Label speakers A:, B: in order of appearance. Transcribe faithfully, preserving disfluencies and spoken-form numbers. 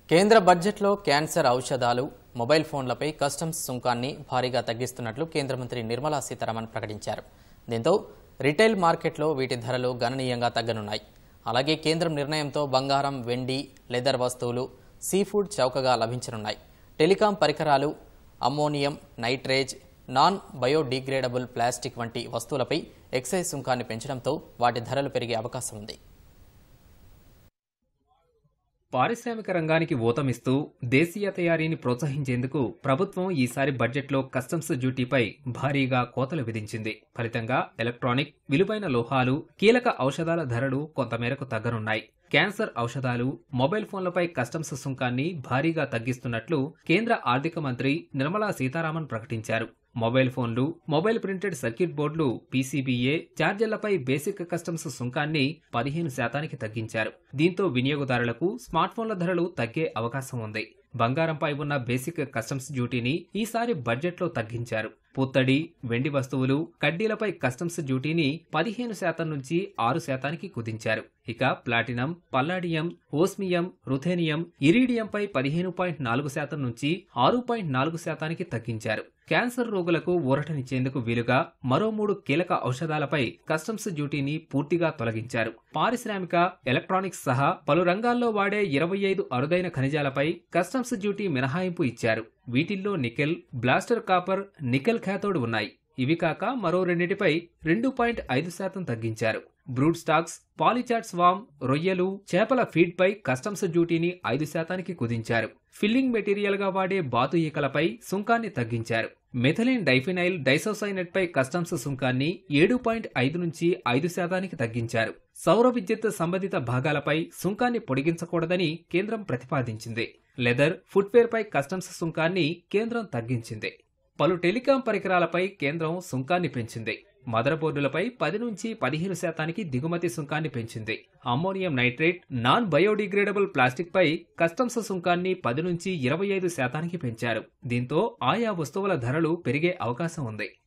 A: కేంద్ర బడ్జెట్లో క్యాన్సర్ ఔషధాలు, మొబైల్ ఫోన్లపై కస్టమ్స్ సుంకాన్ని భారీగా తగ్గిస్తున్నట్లు కేంద్ర మంత్రి నిర్మలా సీతారామన్ ప్రకటించారు. దీంతో రిటైల్ మార్కెట్లో వీటి ధరలు గణనీయంగా తగ్గనున్నాయి. అలాగే కేంద్రం నిర్ణయంతో బంగారం, వెండి, లెదర్ వస్తువులు, సీఫుడ్ చౌకగా లభించనున్నాయి. టెలికాం పరికరాలు, ammonium nitrate, non biodegradable plastic వంటి వస్తువులపై ఎక్సైజ్ సుంకాన్ని పెంచడంతో వాటి ధరలు పెరిగే అవకాశం ఉంది.
B: పారిశ్రామిక రంగానికి ఊతమిస్తూ దేశీయ తయారీని ప్రోత్సహించేందుకు ప్రభుత్వం ఈసారి బడ్జెట్లో కస్టమ్స్ డ్యూటీపై భారీగా కోతలు విధించింది. ఫలితంగా ఎలక్ట్రానిక్, విలువైన లోహాలు, కీలక ఔషధాల ధరలు కొంతమేరకు తగ్గనున్నాయి. క్యాన్సర్ ఔషధాలు, మొబైల్ ఫోన్లపై కస్టమ్స్ సుంకాన్ని భారీగా తగ్గిస్తున్నట్లు కేంద్ర ఆర్థిక మంత్రి నిర్మలా సీతారామన్ ప్రకటించారు. మొబైల్ ఫోన్లు, మొబైల్ ప్రింటెడ్ సర్క్యూట్ బోర్డులు, పీసీబీఏ, ఛార్జర్లపై బేసిక్ కస్టమ్స్ సుంకాన్ని పదిహేను శాతానికి తగ్గించారు. దీంతో వినియోగదారులకు స్మార్ట్ ఫోన్ల ధరలు తగ్గే అవకాశం ఉంది. బంగారంపై ఉన్న బేసిక్ కస్టమ్స్ డ్యూటీని ఈసారి బడ్జెట్లో తగ్గించారు. పుత్తడి, వెండి వస్తువులు, కడ్డీలపై కస్టమ్స్ డ్యూటీని పదిహేను శాతం నుంచి ఆరు శాతానికి కుదించారు. ఇక ప్లాటినం, పల్లాడియం, ఓస్మియం, రుథేనియం, ఇరీడియంపై పదిహేను పాయింట్ నాలుగు శాతం నుంచి ఆరు పాయింట్ నాలుగు శాతానికి తగ్గించారు. క్యాన్సర్ రోగులకు ఊరటనిచ్చేందుకు వీలుగా మరో మూడు కీలక ఔషధాలపై కస్టమ్స్ డ్యూటీని పూర్తిగా తొలగించారు. పారిశ్రామిక, ఎలక్ట్రానిక్స్ సహా పలు రంగాల్లో వాడే ఇరవై ఐదు అరుదైన ఖనిజాలపై కస్టమ్స్ డ్యూటీ మినహాయింపు ఇచ్చారు. వీటిల్లో nickel, blister copper, nickel cathode ఉన్నాయి. ఇవి కాక మరో రెండింటిపై రెండు పాయింట్ ఐదు శాతం తగ్గించారు. బ్రూడ్ స్టాక్స్, పాలిచాట్ స్వామ్, రొయ్యలు, చేపల ఫీడ్ పై కస్టమ్స్ డ్యూటీని ఐదు శాతానికి కుదించారు. ఫిల్లింగ్ మెటీరియల్ గా వాడే బాతు ఈకలపై సుంకాన్ని తగ్గించారు. మెథలిన్ డైఫినైల్ డైసోసైనేట్ పై కస్టమ్స్ సుంకాన్ని ఏడు పాయింట్ ఐదు నుంచి ఐదు శాతానికి తగ్గించారు. సౌర విద్యుత్ సంబంధిత భాగాలపై సుంకాన్ని పొడిగించకూడదని కేంద్రం ప్రతిపాదించింది. లెదర్, ఫుట్వేర్ పై కస్టమ్స్ సుంకాన్ని కేంద్రం తగ్గించింది. పలు టెలికాం పరికరాలపై కేంద్రం సుంకాన్ని పెంచింది. మదర్ బోర్డులపై పది నుంచి పదిహేను శాతానికి దిగుమతి సుంకాన్ని పెంచింది. Ammonium nitrate, non biodegradable plastic పై కస్టమ్స్ సుంకాన్ని పది నుంచి ఇరవై ఐదు శాతానికి పెంచారు. దీంతో ఆయా వస్తువుల ధరలు పెరిగే అవకాశం ఉంది.